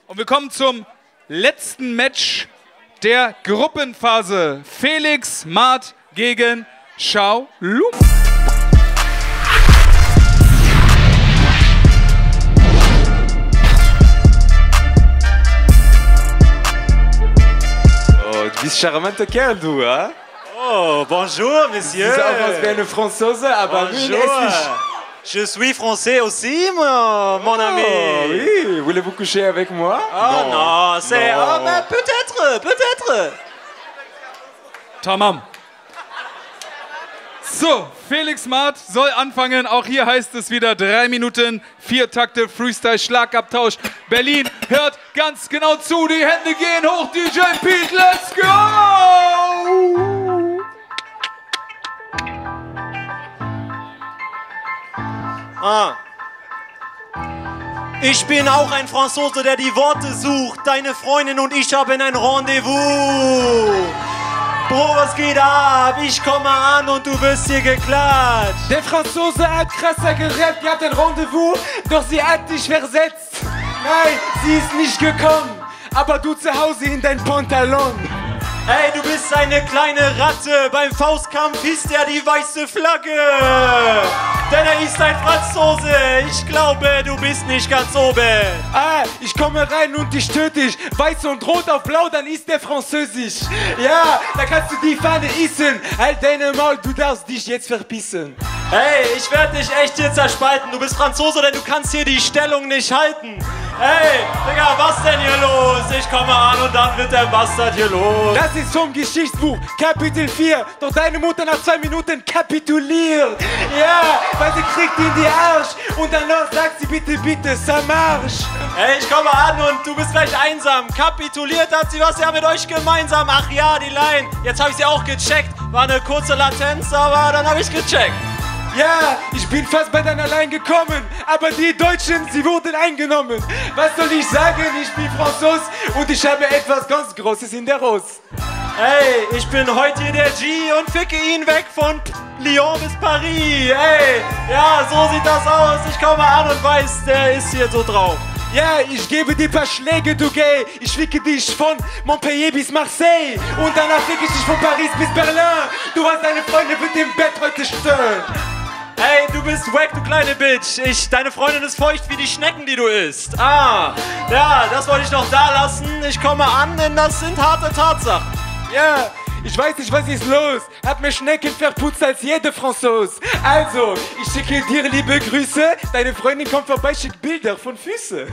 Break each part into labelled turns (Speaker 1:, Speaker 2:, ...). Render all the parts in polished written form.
Speaker 1: Und wir kommen zum letzten Match der Gruppenphase. Felix Maat gegen Xiao Lu.
Speaker 2: Oh, du bist charmanter Kerl, du, hein?
Speaker 3: Oh, bonjour, monsieur.
Speaker 2: Tu sieht aus wie eine Franzose, aber
Speaker 3: bonjour. Je suis français aussi, mon ami.
Speaker 2: Oui, voulez-vous coucher avec moi?
Speaker 3: Oh non, c'est... Oh, mais peut-être.
Speaker 1: Tamam. So, Felix Maat soll anfangen. Auch hier heißt es wieder 3 Minuten, 4 Takte, Freestyle, Schlagabtausch. Berlin hört ganz genau zu. Die Hände gehen hoch. DJ Pete, let's go!
Speaker 3: Ich bin auch ein Franzose, der die Worte sucht. Deine Freundin und ich haben ein Rendezvous. Bro, was geht ab? Ich komme an und du wirst hier geklatscht.
Speaker 2: Der Franzose hat krasser gerappt, ihr habt ein Rendezvous, doch sie hat dich versetzt. Nein, sie ist nicht gekommen, aber du zu Hause in dein Pantalon.
Speaker 3: Ey, du bist eine kleine Ratte. Beim Faustkampf hisst er die weiße Flagge. Denn er ist ein Franzose. Ich glaube, du bist nicht ganz oben.
Speaker 2: Ah, ich komme rein und ich töte dich. Weiß und rot auf blau, dann ist der Französisch. Ja, da kannst du die Pfanne essen. Halt deine Maul, du darfst dich jetzt verpissen.
Speaker 3: Hey, ich werde dich echt hier zerspalten. Du bist Franzose, denn du kannst hier die Stellung nicht halten. Hey, Digga, was denn hier los? Ich komme an und dann wird der Bastard hier los.
Speaker 2: Das ist vom Geschichtsbuch, Kapitel 4. Doch deine Mutter nach 2 Minuten kapituliert. Ja, weil sie kriegt in die Arsch. Und danach sagt sie bitte, ça marche.
Speaker 3: Hey, ich komme an und du bist gleich einsam. Kapituliert hat sie, was ja mit euch gemeinsam. Ach ja, die Line. Jetzt habe ich sie auch gecheckt. War eine kurze Latenz, aber dann habe ich gecheckt.
Speaker 2: Ja, ich bin fast bei deiner Line gekommen, aber die Deutschen, sie wurden eingenommen. Was soll ich sagen? Ich bin Franzose und ich habe etwas ganz Großes in der Hose.
Speaker 3: Hey, ich bin heute hier der G und ficke ihn weg von Lyon bis Paris. Hey, ja, so sieht das aus. Ich komme an und weiß, der ist hier so drauf.
Speaker 2: Ja, ich gebe dir paar Schläge, du Gay. Ich ficke dich von Montpellier bis Marseille. Und danach ficke ich dich von Paris bis Berlin. Du hast deine Freunde mit dem Bett heute stören.
Speaker 3: Hey, du bist wack, du kleine Bitch. Deine Freundin ist feucht wie die Schnecken, die du isst. Ah, ja, das wollte ich noch da lassen. Ich komme an, denn das sind harte Tatsachen.
Speaker 2: Ja, ich weiß nicht, was ist los. Hab mir Schnecken verputzt als jede Franzose. Also, ich schicke dir liebe Grüße. Deine Freundin kommt vorbei, schickt Bilder von Füße.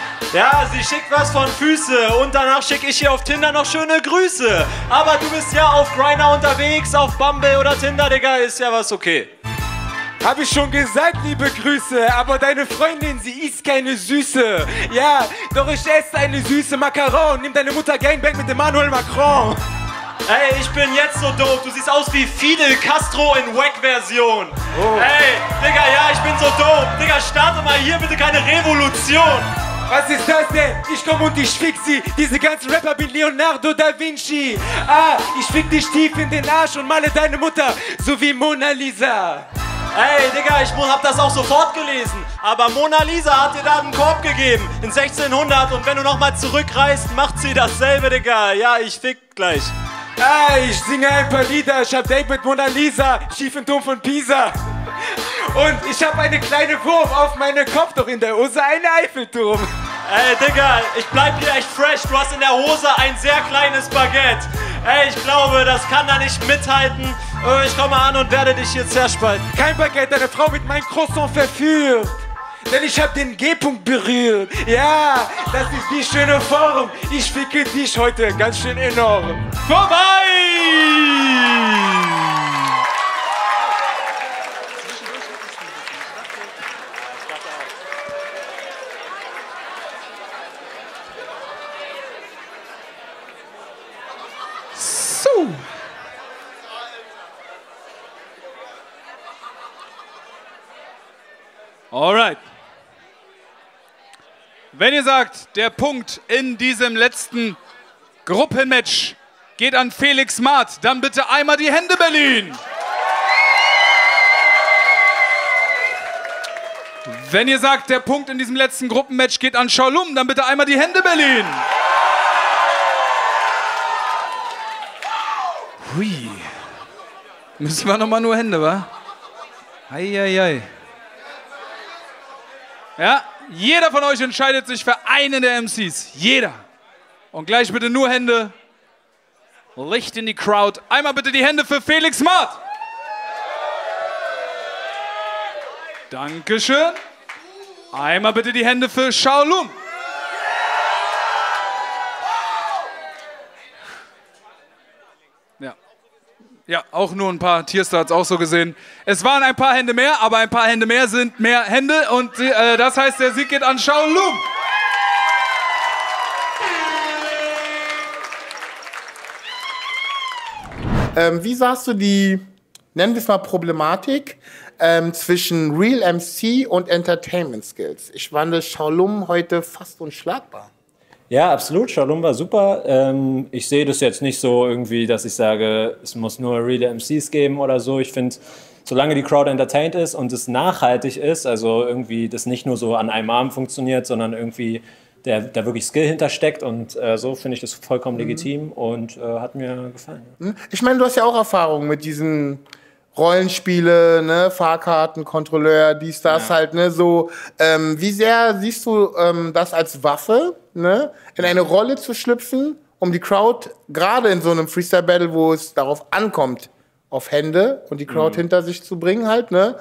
Speaker 3: Ja, sie schickt was von Füße und danach schicke ich ihr auf Tinder noch schöne Grüße. Aber du bist ja auf Grindr unterwegs, auf Bumble oder Tinder, Digga, ist ja was okay.
Speaker 2: Hab ich schon gesagt, liebe Grüße, aber deine Freundin, sie isst keine Süße. Ja, doch ich esse eine süße Macaron. Nimm deine Mutter Gangbang mit Emmanuel Macron.
Speaker 3: Ey, ich bin jetzt so doof. Du siehst aus wie Fidel Castro in Wack-Version. Oh. Ey, Digga, ja, ich bin so doof. Digga, starte mal hier bitte keine Revolution.
Speaker 2: Was ist das denn? Ich komm und ich fick sie. Diese ganzen Rapper wie Leonardo da Vinci. Ah, ich fick dich tief in den Arsch und male deine Mutter so wie Mona Lisa.
Speaker 3: Ey, Digga, ich hab das auch sofort gelesen. Aber Mona Lisa hat dir da einen Korb gegeben in 1600 und wenn du nochmal zurückreist, macht sie dasselbe, Digga. Ja, ich fick gleich.
Speaker 2: Ah, ich singe ein paar Lieder. Ich hab Date mit Mona Lisa, schiefen Turm von Pisa. Und ich hab eine kleine Wurf auf meinem Kopf, doch in der Hose ein Eiffelturm.
Speaker 3: Ey, Digga, ich bleib hier echt fresh. Du hast in der Hose ein sehr kleines Baguette. Ey, ich glaube, das kann da nicht mithalten. Ich komme an und werde dich hier zerspalten.
Speaker 2: Kein Baguette, eine Frau mit meinem Croissant verführt. Denn ich hab den G-Punkt berührt. Ja, das ist die schöne Form. Ich ficke dich heute ganz schön enorm.
Speaker 1: Vorbei! So. Alright. Wenn ihr sagt, der Punkt in diesem letzten Gruppenmatch geht an Felix Maat, dann bitte einmal die Hände, Berlin! Wenn ihr sagt, der Punkt in diesem letzten Gruppenmatch geht an Shaolum, dann bitte einmal die Hände, Berlin. Hui. Müssen wir nochmal nur Hände, wa? Eieiei. Ja, jeder von euch entscheidet sich für einen der MCs. Jeder. Und gleich bitte nur Hände. Licht in die Crowd. Einmal bitte die Hände für Felix Maat. Dankeschön. Einmal bitte die Hände für Shaolum. Ja. Ja, auch nur ein paar Tierstarts auch so gesehen. Es waren ein paar Hände mehr, aber ein paar Hände mehr sind mehr Hände. Und das heißt, der Sieg geht an Shaolum.
Speaker 4: Wie sahst du die, nennen wir es mal Problematik, zwischen Real MC und Entertainment Skills? Ich fand Shaolum heute fast unschlagbar.
Speaker 3: Ja, absolut. Shaolum war super. Ich sehe das jetzt nicht so irgendwie, dass ich sage, es muss nur reale MCs geben oder so. Ich finde, solange die Crowd entertained ist und es nachhaltig ist, also irgendwie das nicht nur so an einem Arm funktioniert, sondern irgendwie der wirklich Skill hintersteckt und so finde ich das vollkommen legitim und hat mir gefallen.
Speaker 4: Ich meine, du hast ja auch Erfahrung mit diesen Rollenspiele, ne, Fahrkarten, Kontrolleur, dies, das halt, ne, so. Wie sehr siehst du das als Waffe, ne, in eine Rolle zu schlüpfen, um die Crowd, gerade in so einem Freestyle-Battle, wo es darauf ankommt, auf Hände und die Crowd hinter sich zu bringen halt, ne?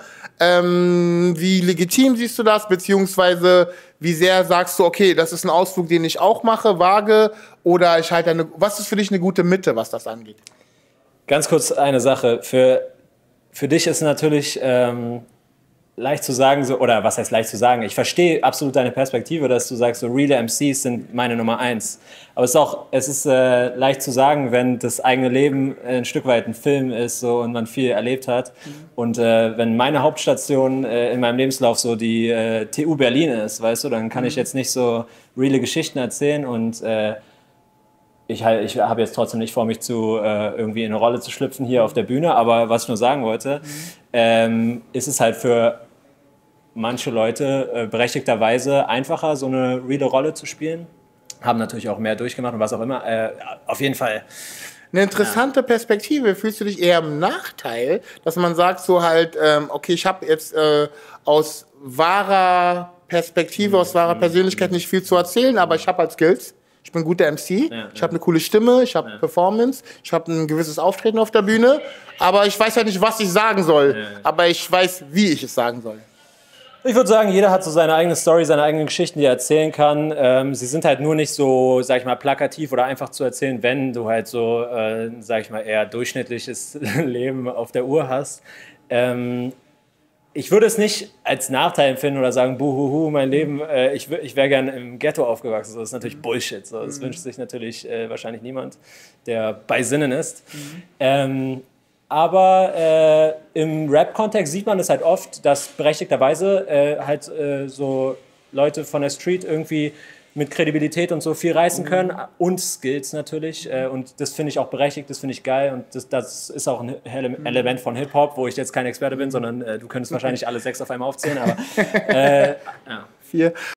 Speaker 4: Wie legitim siehst du das, beziehungsweise wie sehr sagst du, okay, das ist ein Ausflug, den ich auch mache, wage, oder ich halte eine, was ist für dich eine gute Mitte, was das angeht?
Speaker 3: Ganz kurz eine Sache, für dich ist natürlich leicht zu sagen, so, oder was heißt leicht zu sagen? Ich verstehe absolut deine Perspektive, dass du sagst, so reale MCs sind meine Nummer 1. Aber es ist leicht zu sagen, wenn das eigene Leben ein Stück weit ein Film ist so, und man viel erlebt hat. Und wenn meine Hauptstation in meinem Lebenslauf so die TU Berlin ist, weißt du, dann kann ich jetzt nicht so reale Geschichten erzählen und ich habe jetzt trotzdem nicht vor, mich irgendwie in eine Rolle zu schlüpfen hier auf der Bühne, aber was ich nur sagen wollte, ist es halt für manche Leute berechtigterweise einfacher, so eine reale Rolle zu spielen. Haben natürlich auch mehr durchgemacht und was auch immer. Auf jeden Fall.
Speaker 4: Eine interessante Perspektive. Fühlst du dich eher im Nachteil, dass man sagt so halt, okay, ich habe jetzt aus wahrer Perspektive, aus wahrer Persönlichkeit nicht viel zu erzählen, aber ich habe halt Skills. Ich bin ein guter MC, ich habe eine coole Stimme, ich habe Performance, ich habe ein gewisses Auftreten auf der Bühne, aber ich weiß ja nicht, was ich sagen soll, aber ich weiß, wie ich es sagen soll.
Speaker 3: Ich würde sagen, jeder hat so seine eigene Story, seine eigenen Geschichten, die er erzählen kann. Sie sind halt nur nicht so, sag ich mal, plakativ oder einfach zu erzählen, wenn du halt so, sag ich mal, eher durchschnittliches Leben auf der Uhr hast. Ich würde es nicht als Nachteil empfinden oder sagen, buhuhu, mein Leben, ich wäre gerne im Ghetto aufgewachsen. Das ist natürlich Bullshit. So. Das wünscht sich natürlich wahrscheinlich niemand, der bei Sinnen ist. Aber im Rap-Kontext sieht man es halt oft, dass berechtigterweise so Leute von der Street irgendwie mit Kredibilität und so viel reißen können und Skills natürlich und das finde ich auch berechtigt, das finde ich geil und das ist auch ein Element von Hip-Hop, wo ich jetzt kein Experte bin, sondern du könntest wahrscheinlich alle 6 auf einmal aufzählen, aber
Speaker 4: 4.